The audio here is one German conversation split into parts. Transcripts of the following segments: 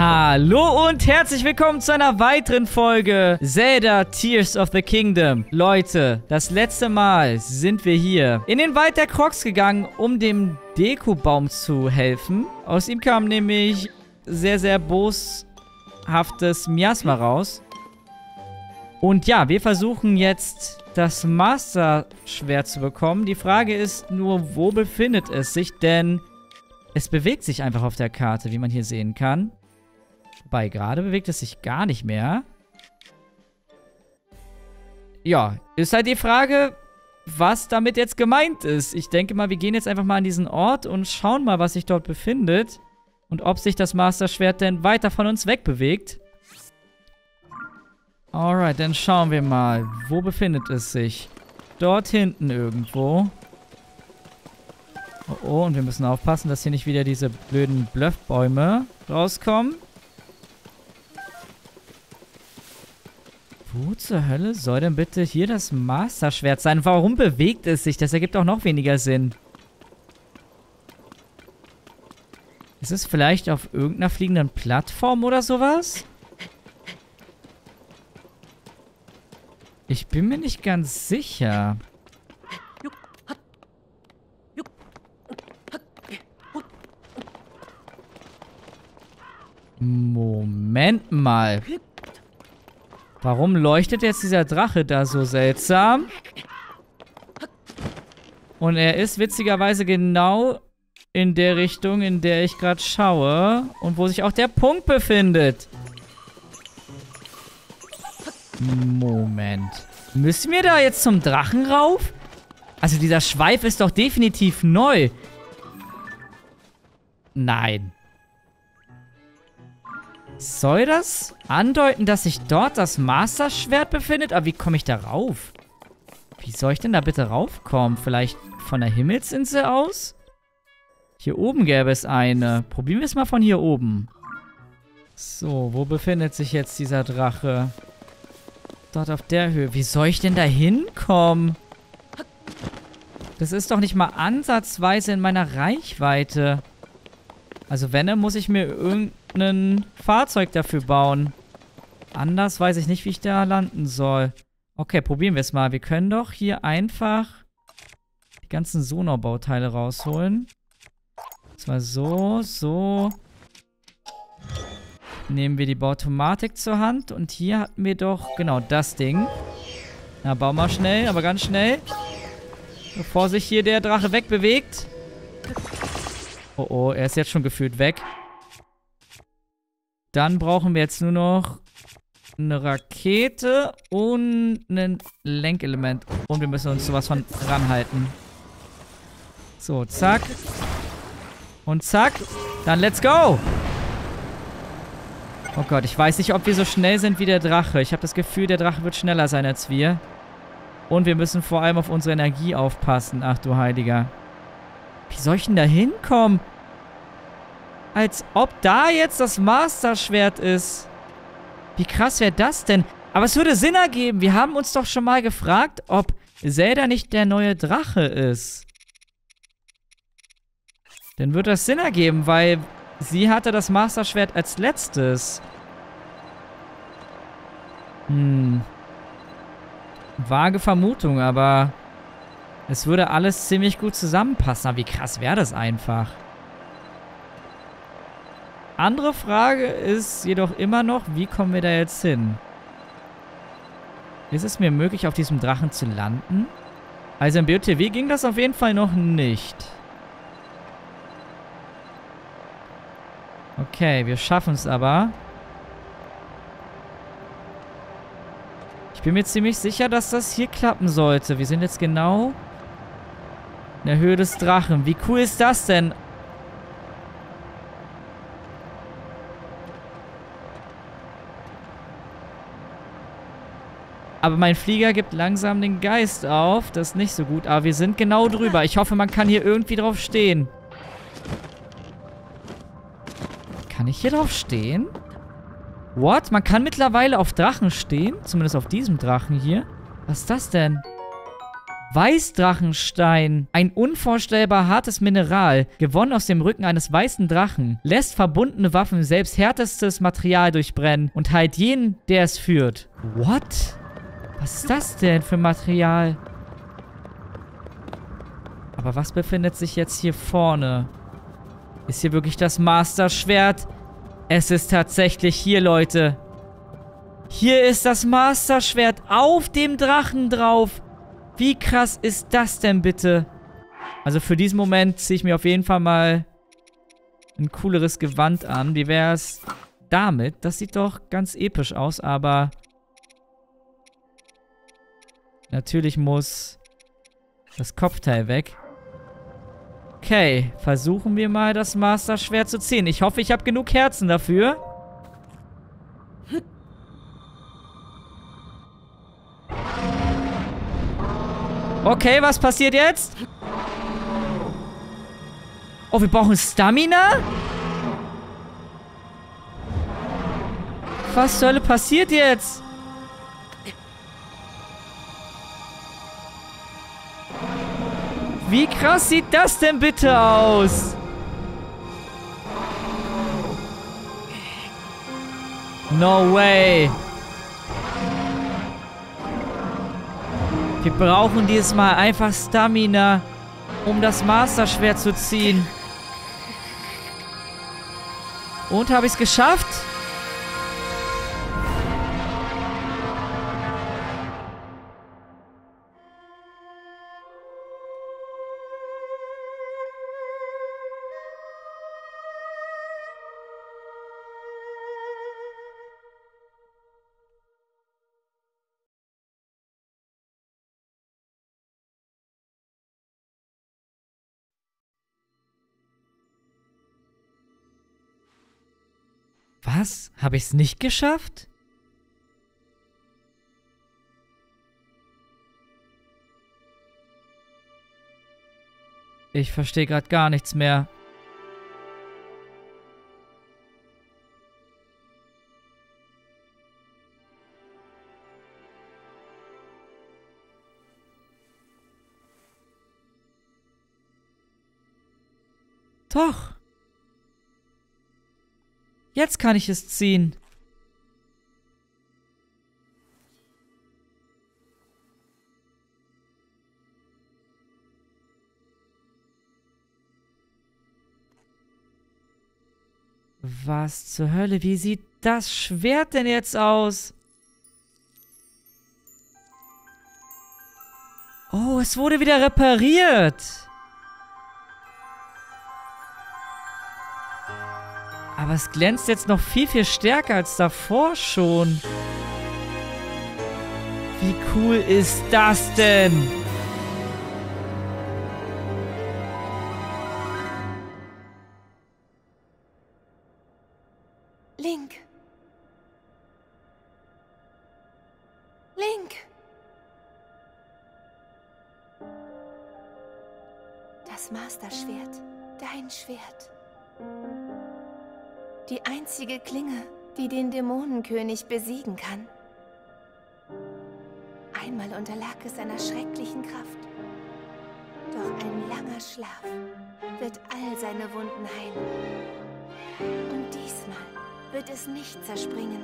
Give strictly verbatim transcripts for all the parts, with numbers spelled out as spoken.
Hallo und herzlich willkommen zu einer weiteren Folge Zelda Tears of the Kingdom. Leute, das letzte Mal sind wir hier in den Wald der Crocs gegangen, um dem Deku-Baum zu helfen. Aus ihm kam nämlich sehr, sehr boshaftes Miasma raus. Und ja, wir versuchen jetzt das Master-Schwert zu bekommen. Die Frage ist nur, wo befindet es sich? Denn es bewegt sich einfach auf der Karte, wie man hier sehen kann. Wobei, gerade bewegt es sich gar nicht mehr. Ja, ist halt die Frage, was damit jetzt gemeint ist. Ich denke mal, wir gehen jetzt einfach mal an diesen Ort und schauen mal, was sich dort befindet. Und ob sich das Master-Schwert denn weiter von uns wegbewegt. Alright, dann schauen wir mal. Wo befindet es sich? Dort hinten irgendwo. Oh, oh, und wir müssen aufpassen, dass hier nicht wieder diese blöden Bluffbäume rauskommen. Wo zur Hölle soll denn bitte hier das Master-Schwert sein? Warum bewegt es sich? Das ergibt auch noch weniger Sinn. Ist es vielleicht auf irgendeiner fliegenden Plattform oder sowas? Ich bin mir nicht ganz sicher. Moment mal. Warum leuchtet jetzt dieser Drache da so seltsam? Und er ist witzigerweise genau in der Richtung, in der ich gerade schaue. Und wo sich auch der Punkt befindet. Moment. Müssen wir da jetzt zum Drachen rauf? Also dieser Schweif ist doch definitiv neu. Nein. Soll das andeuten, dass sich dort das Master-Schwert befindet? Aber wie komme ich da rauf? Wie soll ich denn da bitte raufkommen? Vielleicht von der Himmelsinsel aus? Hier oben gäbe es eine. Probieren wir es mal von hier oben. So, wo befindet sich jetzt dieser Drache? Dort auf der Höhe. Wie soll ich denn da hinkommen? Das ist doch nicht mal ansatzweise in meiner Reichweite. Also wenn, dann muss ich mir irgendein Fahrzeug dafür bauen. Anders weiß ich nicht, wie ich da landen soll. Okay, probieren wir es mal. Wir können doch hier einfach die ganzen Sonar-Bauteile rausholen. Und zwar so, so. Nehmen wir die Bautomatik zur Hand. Und hier hatten wir doch genau das Ding. Na, bau mal schnell, aber ganz schnell. Bevor sich hier der Drache wegbewegt. Oh oh, er ist jetzt schon gefühlt weg. Dann brauchen wir jetzt nur noch eine Rakete und ein Lenkelement. Und wir müssen uns sowas von ranhalten. So, zack. Und zack. Dann let's go! Oh Gott, ich weiß nicht, ob wir so schnell sind wie der Drache. Ich habe das Gefühl, der Drache wird schneller sein als wir. Und wir müssen vor allem auf unsere Energie aufpassen. Ach du Heiliger. Wie soll ich denn da hinkommen? Als ob da jetzt das Master-Schwert ist. Wie krass wäre das denn? Aber es würde Sinn ergeben. Wir haben uns doch schon mal gefragt, ob Zelda nicht der neue Drache ist. Dann würde das Sinn ergeben, weil sie hatte das Master-Schwert als letztes. Hm. Vage Vermutung, aber es würde alles ziemlich gut zusammenpassen. Aber wie krass wäre das einfach? Andere Frage ist jedoch immer noch, wie kommen wir da jetzt hin? Ist es mir möglich, auf diesem Drachen zu landen? Also im B O T W ging das auf jeden Fall noch nicht. Okay, wir schaffen es aber. Ich bin mir ziemlich sicher, dass das hier klappen sollte. Wir sind jetzt genau in der Höhe des Drachen. Wie cool ist das denn? Aber mein Flieger gibt langsam den Geist auf. Das ist nicht so gut. Aber wir sind genau drüber. Ich hoffe, man kann hier irgendwie drauf stehen. Kann ich hier drauf stehen? What? Man kann mittlerweile auf Drachen stehen? Zumindest auf diesem Drachen hier. Was ist das denn? Weißdrachenstein. Ein unvorstellbar hartes Mineral. Gewonnen aus dem Rücken eines weißen Drachen. Lässt verbundene Waffen selbst härtestes Material durchbrennen und heilt jeden, der es führt. What? Was ist das denn für Material? Aber was befindet sich jetzt hier vorne? Ist hier wirklich das Master-Schwert? Es ist tatsächlich hier, Leute. Hier ist das Master-Schwert auf dem Drachen drauf. Wie krass ist das denn bitte? Also für diesen Moment ziehe ich mir auf jeden Fall mal ein cooleres Gewand an. Wie wäre es damit? Das sieht doch ganz episch aus, aber natürlich muss das Kopfteil weg. Okay, versuchen wir mal das Master-Schwert zu ziehen. Ich hoffe, ich habe genug Herzen dafür. Okay, was passiert jetzt? Oh, wir brauchen Stamina? Was zur Hölle passiert jetzt? Wie krass sieht das denn bitte aus? No way. Wir brauchen dieses Mal einfach Stamina, um das Master-Schwert zu ziehen. Und habe ich es geschafft? Was? Habe ich es nicht geschafft? Ich verstehe gerade gar nichts mehr. Doch. Jetzt kann ich es ziehen. Was zur Hölle? Wie sieht das Schwert denn jetzt aus? Oh, es wurde wieder repariert. Aber es glänzt jetzt noch viel, viel stärker als davor schon. Wie cool ist das denn? Link. Link. Das Master-Schwert. Dein Schwert. Die einzige Klinge, die den Dämonenkönig besiegen kann. Einmal unterlag es seiner schrecklichen Kraft. Doch ein langer Schlaf wird all seine Wunden heilen. Und diesmal wird es nicht zerspringen.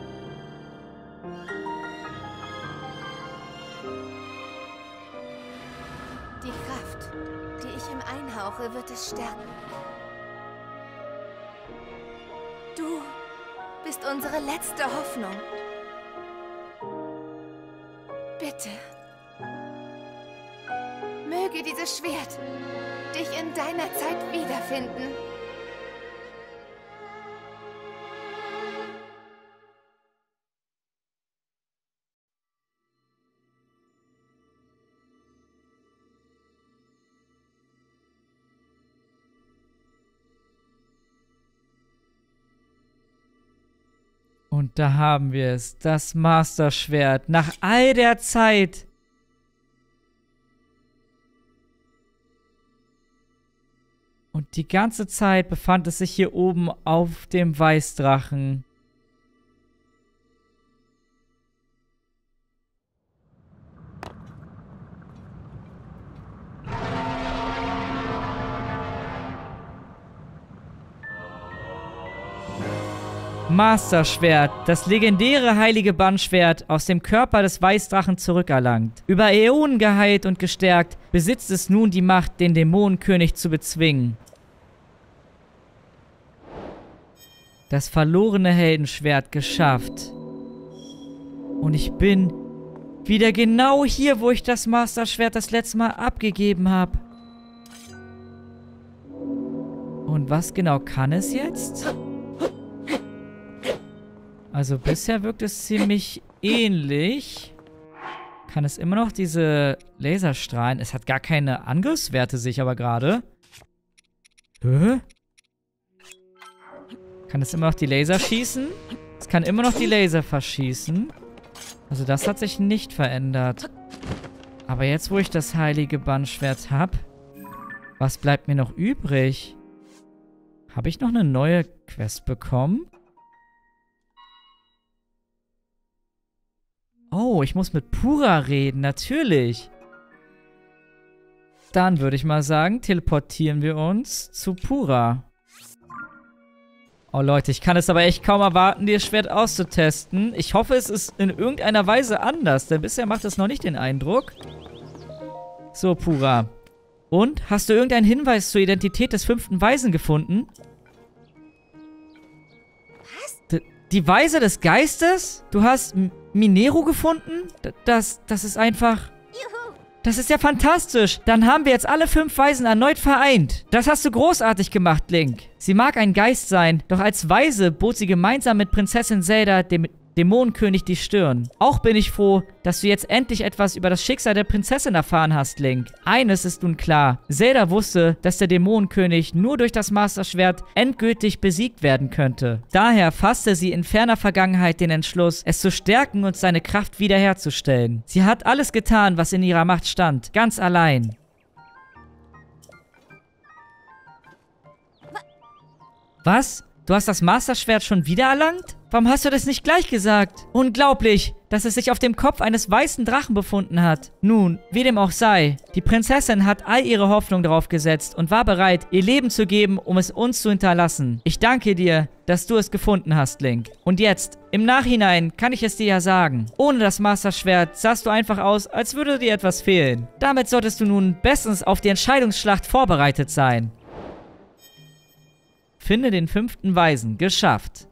Die Kraft, die ich ihm einhauche, wird es stärken. Du bist unsere letzte Hoffnung. Bitte. Möge dieses Schwert dich in deiner Zeit wiederfinden. Und da haben wir es, das Master-Schwert, nach all der Zeit. Und die ganze Zeit befand es sich hier oben auf dem Weißdrachen. Master-Schwert, das legendäre heilige Bannschwert, aus dem Körper des Weißdrachen zurückerlangt. Über Äonen geheilt und gestärkt, besitzt es nun die Macht, den Dämonenkönig zu bezwingen. Das verlorene Heldenschwert geschafft. Und ich bin wieder genau hier, wo ich das Master-Schwert das letzte Mal abgegeben habe. Und was genau kann es jetzt? Also bisher wirkt es ziemlich ähnlich. Kann es immer noch diese Laserstrahlen? Es hat gar keine Angriffswerte, sehe ich aber gerade. Hä? Kann es immer noch die Laser schießen? Es kann immer noch die Laser verschießen. Also das hat sich nicht verändert. Aber jetzt, wo ich das heilige Bannschwert habe, was bleibt mir noch übrig? Habe ich noch eine neue Quest bekommen? Oh, ich muss mit Pura reden, natürlich. Dann würde ich mal sagen, teleportieren wir uns zu Pura. Oh Leute, ich kann es aber echt kaum erwarten, das Schwert auszutesten. Ich hoffe, es ist in irgendeiner Weise anders, denn bisher macht es noch nicht den Eindruck. So, Pura. Und, hast du irgendeinen Hinweis zur Identität des fünften Weisen gefunden? Was? D- die Weise des Geistes? Du hast M- Minero gefunden? D- das, das ist einfach... Das ist ja fantastisch. Dann haben wir jetzt alle fünf Weisen erneut vereint. Das hast du großartig gemacht, Link. Sie mag ein Geist sein, doch als Weise bot sie gemeinsam mit Prinzessin Zelda dem Dämonenkönig die Stirn. Auch bin ich froh, dass du jetzt endlich etwas über das Schicksal der Prinzessin erfahren hast, Link. Eines ist nun klar. Zelda wusste, dass der Dämonenkönig nur durch das Master-Schwert endgültig besiegt werden könnte. Daher fasste sie in ferner Vergangenheit den Entschluss, es zu stärken und seine Kraft wiederherzustellen. Sie hat alles getan, was in ihrer Macht stand. Ganz allein. Was? Du hast das Master-Schwert schon wieder erlangt? Warum hast du das nicht gleich gesagt? Unglaublich, dass es sich auf dem Kopf eines weißen Drachen befunden hat. Nun, wie dem auch sei, die Prinzessin hat all ihre Hoffnung darauf gesetzt und war bereit, ihr Leben zu geben, um es uns zu hinterlassen. Ich danke dir, dass du es gefunden hast, Link. Und jetzt, im Nachhinein, kann ich es dir ja sagen. Ohne das Master-Schwert sahst du einfach aus, als würde dir etwas fehlen. Damit solltest du nun bestens auf die Entscheidungsschlacht vorbereitet sein. Finde den fünften Weisen. Geschafft.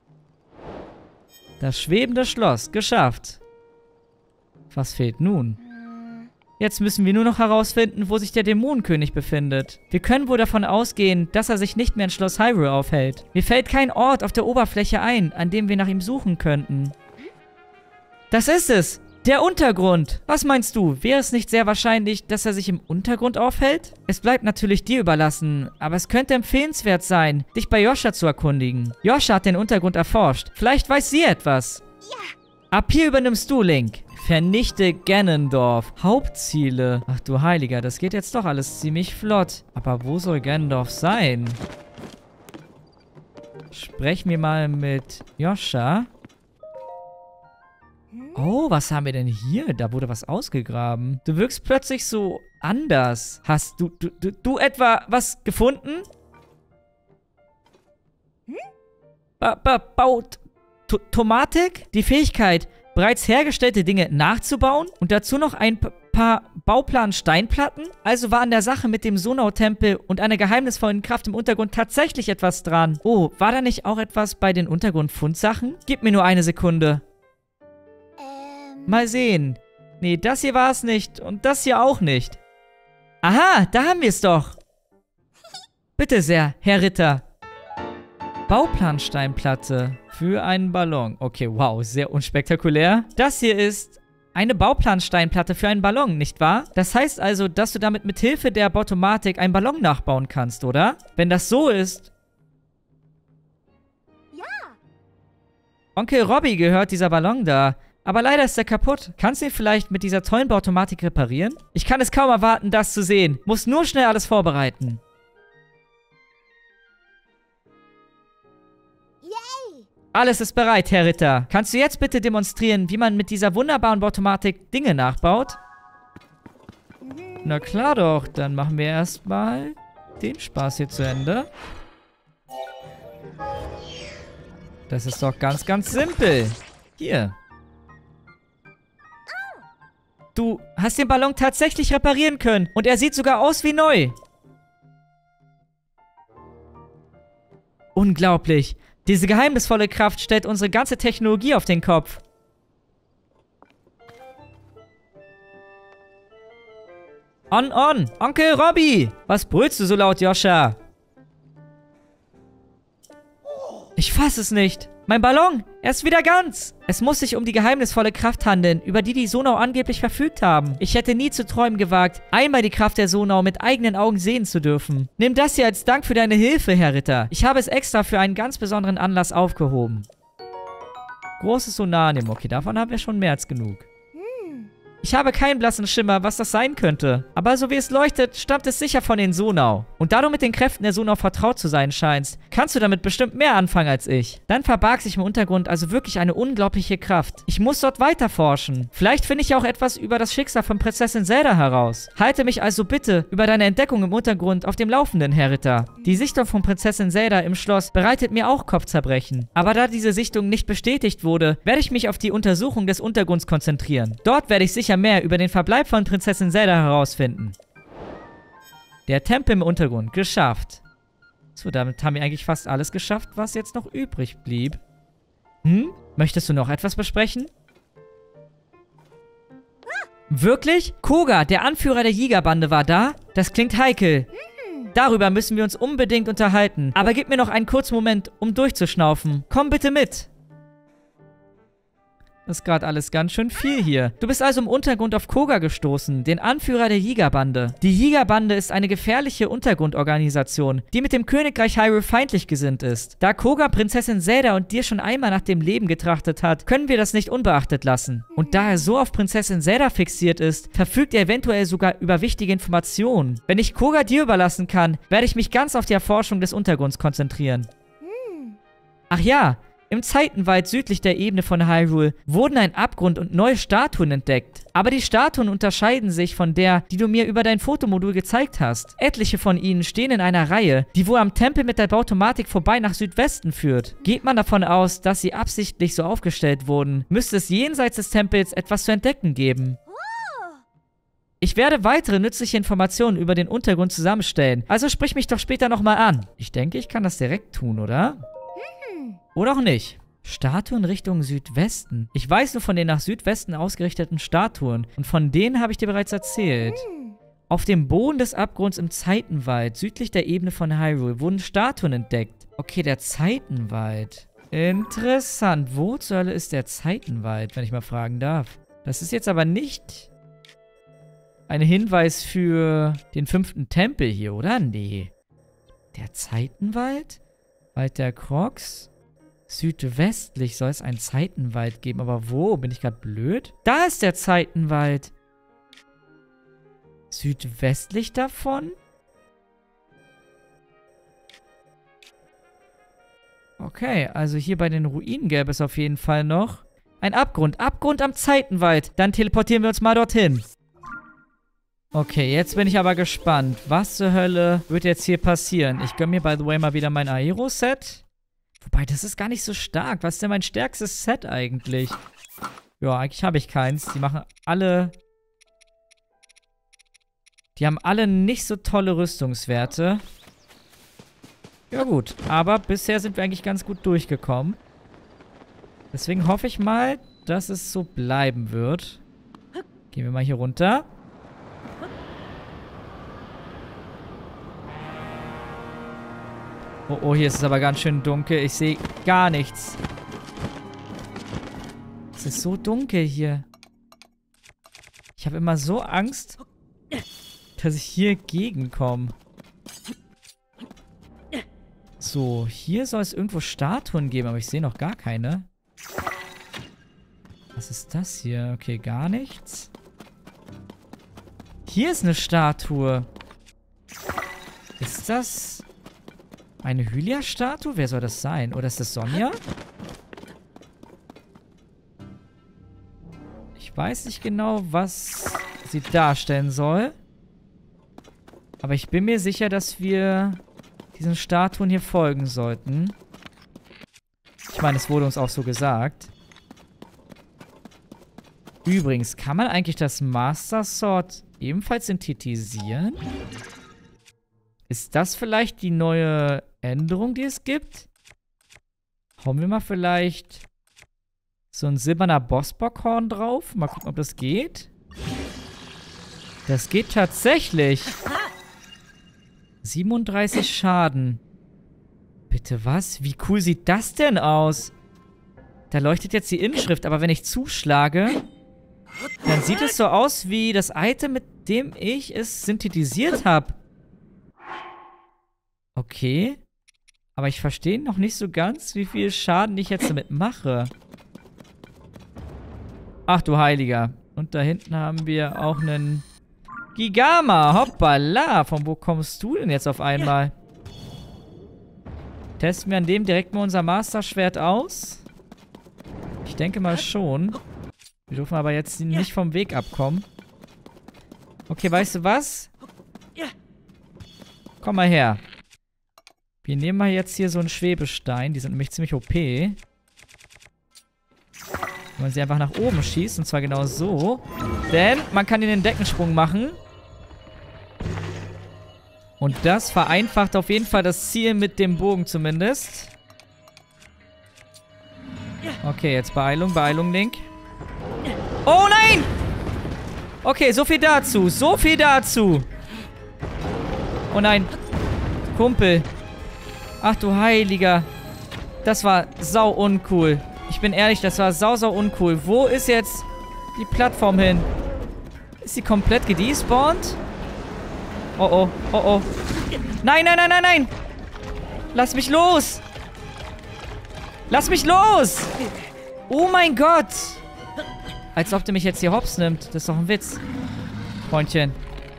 Das schwebende Schloss. Geschafft. Was fehlt nun? Jetzt müssen wir nur noch herausfinden, wo sich der Dämonenkönig befindet. Wir können wohl davon ausgehen, dass er sich nicht mehr in Schloss Hyrule aufhält. Mir fällt kein Ort auf der Oberfläche ein, an dem wir nach ihm suchen könnten. Das ist es! Der Untergrund! Was meinst du? Wäre es nicht sehr wahrscheinlich, dass er sich im Untergrund aufhält? Es bleibt natürlich dir überlassen, aber es könnte empfehlenswert sein, dich bei Joscha zu erkundigen. Joscha hat den Untergrund erforscht. Vielleicht weiß sie etwas. Ja. Ab hier übernimmst du, Link. Vernichte Ganondorf. Hauptziele. Ach du Heiliger, das geht jetzt doch alles ziemlich flott. Aber wo soll Ganondorf sein? Sprechen wir mal mit Joscha. Oh, was haben wir denn hier? Da wurde was ausgegraben. Du wirkst plötzlich so anders. Hast du, du, du, du etwa was gefunden? Ba, ba, baut to Tomatik? Die Fähigkeit, bereits hergestellte Dinge nachzubauen? Und dazu noch ein paar Bauplan-Steinplatten? Also war an der Sache mit dem Sonau-Tempel und einer geheimnisvollen Kraft im Untergrund tatsächlich etwas dran. Oh, war da nicht auch etwas bei den Untergrund-Fundsachen? Gib mir nur eine Sekunde. Mal sehen. Nee, das hier war es nicht. Und das hier auch nicht. Aha, da haben wir es doch. Bitte sehr, Herr Ritter. Bauplansteinplatte für einen Ballon. Okay, wow, sehr unspektakulär. Das hier ist eine Bauplansteinplatte für einen Ballon, nicht wahr? Das heißt also, dass du damit mit Hilfe der Bottomatik einen Ballon nachbauen kannst, oder? Wenn das so ist... Ja. Onkel Robby gehört dieser Ballon da. Aber leider ist er kaputt. Kannst du ihn vielleicht mit dieser tollen Bautomatik reparieren? Ich kann es kaum erwarten, das zu sehen. Muss nur schnell alles vorbereiten. Yay! Alles ist bereit, Herr Ritter. Kannst du jetzt bitte demonstrieren, wie man mit dieser wunderbaren Bautomatik Dinge nachbaut? Mhm. Na klar doch. Dann machen wir erstmal den Spaß hier zu Ende. Das ist doch ganz, ganz simpel. Hier. Du hast den Ballon tatsächlich reparieren können. Und er sieht sogar aus wie neu. Unglaublich. Diese geheimnisvolle Kraft stellt unsere ganze Technologie auf den Kopf. On, on. Onkel Robby. Was brüllst du so laut, Joscha? Ich fass es nicht. Mein Ballon, er ist wieder ganz. Es muss sich um die geheimnisvolle Kraft handeln, über die die Sonau angeblich verfügt haben. Ich hätte nie zu träumen gewagt, einmal die Kraft der Sonau mit eigenen Augen sehen zu dürfen. Nimm das hier als Dank für deine Hilfe, Herr Ritter. Ich habe es extra für einen ganz besonderen Anlass aufgehoben. Großes Sonarium. Okay, davon haben wir schon mehr als genug. Ich habe keinen blassen Schimmer, was das sein könnte. Aber so wie es leuchtet, stammt es sicher von den Sonau. Und da du mit den Kräften der Sonau vertraut zu sein scheinst, kannst du damit bestimmt mehr anfangen als ich. Dann verbarg sich im Untergrund also wirklich eine unglaubliche Kraft. Ich muss dort weiter forschen. Vielleicht finde ich auch etwas über das Schicksal von Prinzessin Zelda heraus. Halte mich also bitte über deine Entdeckung im Untergrund auf dem Laufenden, Herr Ritter. Die Sichtung von Prinzessin Zelda im Schloss bereitet mir auch Kopfzerbrechen. Aber da diese Sichtung nicht bestätigt wurde, werde ich mich auf die Untersuchung des Untergrunds konzentrieren. Dort werde ich sicher mehr über den Verbleib von Prinzessin Zelda herausfinden. Der Tempel im Untergrund. Geschafft. So, damit haben wir eigentlich fast alles geschafft, was jetzt noch übrig blieb. Hm? Möchtest du noch etwas besprechen? Wirklich? Koga, der Anführer der Jägerbande, war da? Das klingt heikel. Darüber müssen wir uns unbedingt unterhalten. Aber gib mir noch einen kurzen Moment, um durchzuschnaufen. Komm bitte mit. Das ist gerade alles ganz schön viel hier. Du bist also im Untergrund auf Koga gestoßen, den Anführer der Jägerbande. Die Jägerbande ist eine gefährliche Untergrundorganisation, die mit dem Königreich Hyrule feindlich gesinnt ist. Da Koga Prinzessin Zelda und dir schon einmal nach dem Leben getrachtet hat, können wir das nicht unbeachtet lassen. Und da er so auf Prinzessin Zelda fixiert ist, verfügt er eventuell sogar über wichtige Informationen. Wenn ich Koga dir überlassen kann, werde ich mich ganz auf die Erforschung des Untergrunds konzentrieren. Ach ja, im Zeitenwald südlich der Ebene von Hyrule wurden ein Abgrund und neue Statuen entdeckt. Aber die Statuen unterscheiden sich von der, die du mir über dein Fotomodul gezeigt hast. Etliche von ihnen stehen in einer Reihe, die wohl am Tempel mit der Bautomatik vorbei nach Südwesten führt. Geht man davon aus, dass sie absichtlich so aufgestellt wurden, müsste es jenseits des Tempels etwas zu entdecken geben. Ich werde weitere nützliche Informationen über den Untergrund zusammenstellen, also sprich mich doch später nochmal an. Ich denke, ich kann das direkt tun, oder? Oder auch nicht. Statuen Richtung Südwesten. Ich weiß nur von den nach Südwesten ausgerichteten Statuen. Und von denen habe ich dir bereits erzählt. Auf dem Boden des Abgrunds im Zeitenwald, südlich der Ebene von Hyrule, wurden Statuen entdeckt. Okay, der Zeitenwald. Interessant. Wo zur Hölle ist der Zeitenwald, wenn ich mal fragen darf? Das ist jetzt aber nicht ein Hinweis für den fünften Tempel hier, oder? Nee. Der Zeitenwald? Wald der Crocs? Südwestlich soll es einen Zeitenwald geben. Aber wo? Bin ich gerade blöd? Da ist der Zeitenwald. Südwestlich davon? Okay, also hier bei den Ruinen gäbe es auf jeden Fall noch ein Abgrund. Abgrund am Zeitenwald. Dann teleportieren wir uns mal dorthin. Okay, jetzt bin ich aber gespannt. Was zur Hölle wird jetzt hier passieren? Ich gönne mir, by the way, mal wieder mein Aero-Set. Wobei, das ist gar nicht so stark. Was ist denn mein stärkstes Set eigentlich? Ja, eigentlich habe ich keins. Die machen alle... Die haben alle nicht so tolle Rüstungswerte. Ja gut, aber bisher sind wir eigentlich ganz gut durchgekommen. Deswegen hoffe ich mal, dass es so bleiben wird. Gehen wir mal hier runter. Oh, oh, hier ist es aber ganz schön dunkel. Ich sehe gar nichts. Es ist so dunkel hier. Ich habe immer so Angst, dass ich hier gegenkomme. So, hier soll es irgendwo Statuen geben, aber ich sehe noch gar keine. Was ist das hier? Okay, gar nichts. Hier ist eine Statue. Ist das eine Hylia-Statue? Wer soll das sein? Oder ist das Sonja? Ich weiß nicht genau, was sie darstellen soll. Aber ich bin mir sicher, dass wir diesen Statuen hier folgen sollten. Ich Ich meine, es wurde uns auch so gesagt. Übrigens, kann man eigentlich das Master Sword ebenfalls synthetisieren? Ist das vielleicht die neue Änderung, die es gibt? Hauen wir mal vielleicht so ein silberner Bossbockhorn drauf. Mal gucken, ob das geht. Das geht tatsächlich. siebenunddreißig Schaden. Bitte was? Wie cool sieht das denn aus? Da leuchtet jetzt die Inschrift, aber wenn ich zuschlage, dann sieht es so aus wie das Item, mit dem ich es synthetisiert habe. Okay. Aber ich verstehe noch nicht so ganz, wie viel Schaden ich jetzt damit mache. Ach du Heiliger. Und da hinten haben wir auch einen Gigama. Hoppala. Von wo kommst du denn jetzt auf einmal? Testen wir an dem direkt mal unser Master-Schwert aus? Ich denke mal schon. Wir dürfen aber jetzt nicht vom Weg abkommen. Okay, weißt du was? Komm mal her. Wir nehmen mal jetzt hier so einen Schwebestein. Die sind nämlich ziemlich O P. Wenn man sie einfach nach oben schießt. Und zwar genau so. Denn man kann den Deckensprung machen. Und das vereinfacht auf jeden Fall das Ziel mit dem Bogen zumindest. Okay, jetzt Beeilung, Beeilung, Link. Oh nein! Okay, so viel dazu. So viel dazu. Oh nein. Kumpel. Ach du Heiliger. Das war sau uncool. Ich bin ehrlich, das war sau, sau uncool. Wo ist jetzt die Plattform hin? Ist sie komplett gedespawnt? Oh oh, oh oh. Nein, nein, nein, nein, nein. Lass mich los. Lass mich los. Oh mein Gott. Als ob der mich jetzt hier hops nimmt. Das ist doch ein Witz. Freundchen.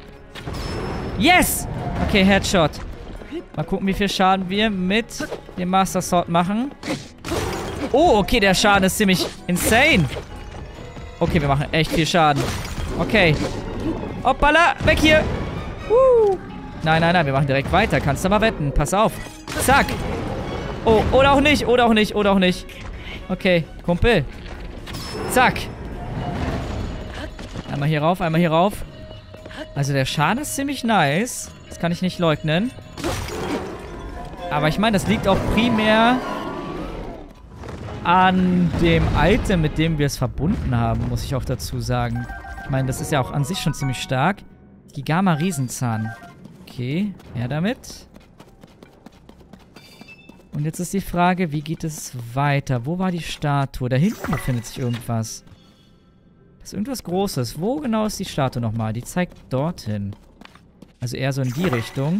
Yes. Okay, Headshot. Mal gucken, wie viel Schaden wir mit dem Master Sword machen. Oh, okay, der Schaden ist ziemlich insane. Okay, wir machen echt viel Schaden. Okay. Hoppala, weg hier. Uh. Nein, nein, nein, wir machen direkt weiter. Kannst du mal wetten. Pass auf. Zack. Oh, oder auch nicht, oder auch nicht, oder auch nicht. Okay, Kumpel. Zack. Einmal hier rauf, einmal hier rauf. Also der Schaden ist ziemlich nice. Das kann ich nicht leugnen. Aber ich meine, das liegt auch primär an dem Item, mit dem wir es verbunden haben, muss ich auch dazu sagen. Ich meine, das ist ja auch an sich schon ziemlich stark. Gigama Riesenzahn. Okay, her damit. Und jetzt ist die Frage, wie geht es weiter? Wo war die Statue? Da hinten befindet sich irgendwas. Das ist irgendwas Großes. Wo genau ist die Statue nochmal? Die zeigt dorthin. Also eher so in die Richtung.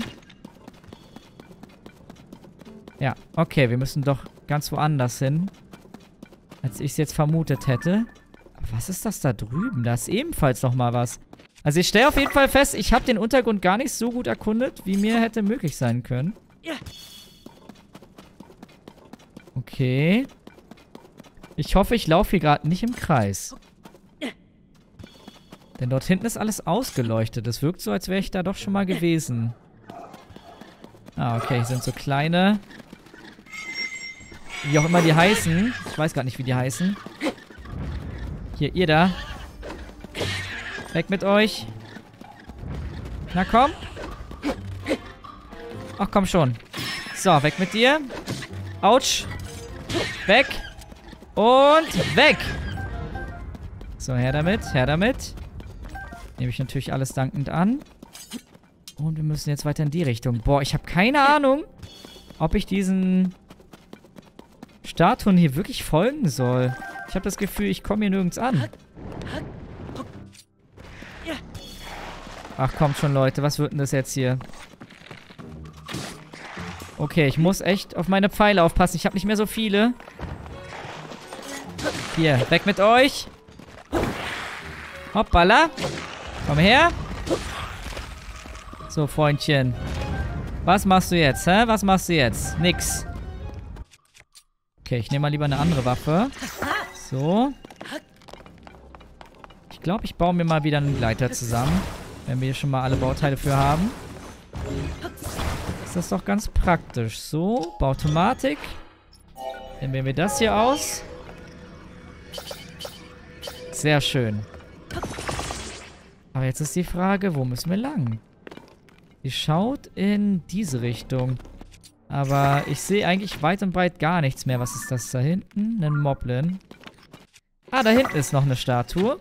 Ja, okay, wir müssen doch ganz woanders hin, als ich es jetzt vermutet hätte. Aber was ist das da drüben? Da ist ebenfalls nochmal was. Also ich stelle auf jeden Fall fest, ich habe den Untergrund gar nicht so gut erkundet, wie mir hätte möglich sein können. Okay. Ich hoffe, ich laufe hier gerade nicht im Kreis. Denn dort hinten ist alles ausgeleuchtet. Es wirkt so, als wäre ich da doch schon mal gewesen. Ah, okay. Hier sind so kleine... Wie auch immer die heißen. Ich weiß gar nicht, wie die heißen. Hier, ihr da. Weg mit euch. Na komm. Ach komm schon. So, weg mit dir. Autsch. Weg. Und weg. So, her damit. Her damit. Nehme ich natürlich alles dankend an. Und wir müssen jetzt weiter in die Richtung. Boah, ich habe keine Ahnung, ob ich diesen Statuen hier wirklich folgen soll. Ich habe das Gefühl, ich komme hier nirgends an. Ach, kommt schon, Leute. Was wird denn das jetzt hier? Okay, ich muss echt auf meine Pfeile aufpassen. Ich habe nicht mehr so viele. Hier, weg mit euch. Hoppala. Komm her. So, Freundchen. Was machst du jetzt, hä? Was machst du jetzt? Nix. Okay, ich nehme mal lieber eine andere Waffe. So. Ich glaube, ich baue mir mal wieder einen Gleiter zusammen. Wenn wir hier schon mal alle Bauteile für haben. Ist das doch ganz praktisch. So, Bautomatik. Dann wählen wir das hier aus. Sehr schön. Aber jetzt ist die Frage, wo müssen wir lang? Sie schaut in diese Richtung. Aber ich sehe eigentlich weit und breit gar nichts mehr. Was ist das da hinten? Ein Moblin. Ah, da hinten ist noch eine Statue.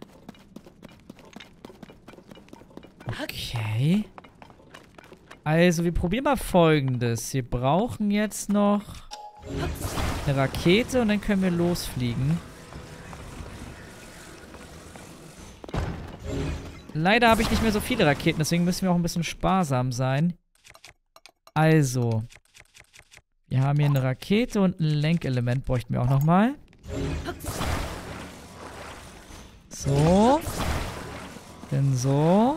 Okay. Also, wir probieren mal Folgendes. Wir brauchen jetzt noch eine Rakete und dann können wir losfliegen. Leider habe ich nicht mehr so viele Raketen, deswegen müssen wir auch ein bisschen sparsam sein. Also. Wir haben hier eine Rakete und ein Lenkelement bräuchten wir auch nochmal. So. Dann so.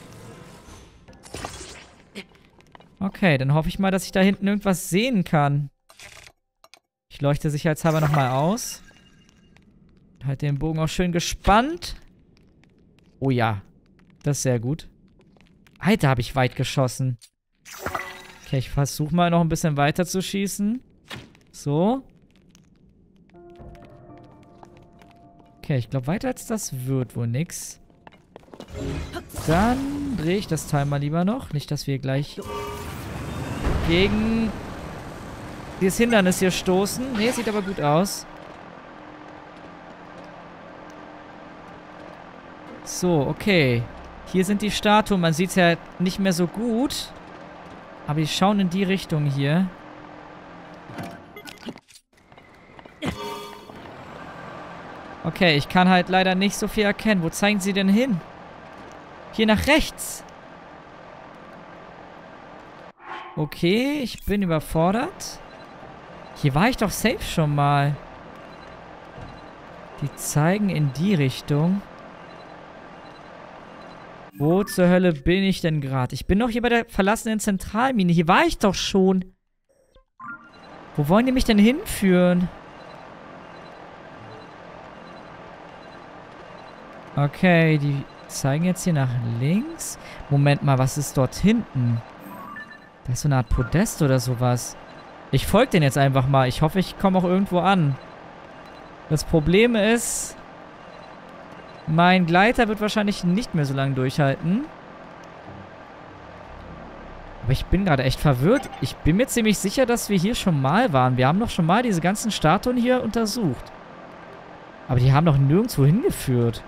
Okay, dann hoffe ich mal, dass ich da hinten irgendwas sehen kann. Ich leuchte sicherheitshalber nochmal aus. Halt den Bogen auch schön gespannt. Oh ja. Das ist sehr gut. Alter, habe ich weit geschossen. Okay, ich versuche mal noch ein bisschen weiter zu schießen. So. Okay, ich glaube, weiter als das wird wohl nix. Dann drehe ich das Teil mal lieber noch. Nicht, dass wir gleich gegen dieses Hindernis hier stoßen. Ne, sieht aber gut aus. So, okay. Hier sind die Statuen. Man sieht es ja nicht mehr so gut. Aber die schauen in die Richtung hier. Okay, ich kann halt leider nicht so viel erkennen. Wo zeigen sie denn hin? Hier nach rechts. Okay, ich bin überfordert. Hier war ich doch safe schon mal. Die zeigen in die Richtung. Wo zur Hölle bin ich denn gerade? Ich bin doch hier bei der verlassenen Zentralmine. Hier war ich doch schon. Wo wollen die mich denn hinführen? Okay, die zeigen jetzt hier nach links. Moment mal, was ist dort hinten? Da ist so eine Art Podest oder sowas. Ich folge denen jetzt einfach mal. Ich hoffe, ich komme auch irgendwo an. Das Problem ist, mein Gleiter wird wahrscheinlich nicht mehr so lange durchhalten. Aber ich bin gerade echt verwirrt. Ich bin mir ziemlich sicher, dass wir hier schon mal waren. Wir haben doch schon mal diese ganzen Statuen hier untersucht. Aber die haben doch nirgendwo hingeführt.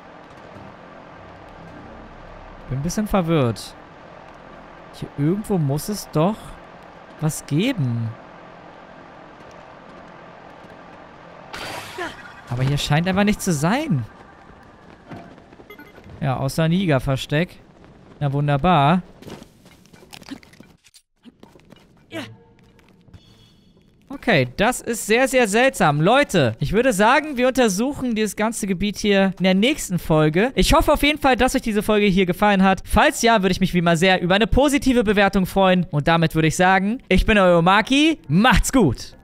Ich bin ein bisschen verwirrt. Hier irgendwo muss es doch was geben. Aber hier scheint einfach nicht zu sein. Ja, außer ein Jägerversteck. Na wunderbar. Okay, das ist sehr, sehr seltsam. Leute, ich würde sagen, wir untersuchen dieses ganze Gebiet hier in der nächsten Folge. Ich hoffe auf jeden Fall, dass euch diese Folge hier gefallen hat. Falls ja, würde ich mich wie immer sehr über eine positive Bewertung freuen. Und damit würde ich sagen, ich bin euer Maki. Macht's gut!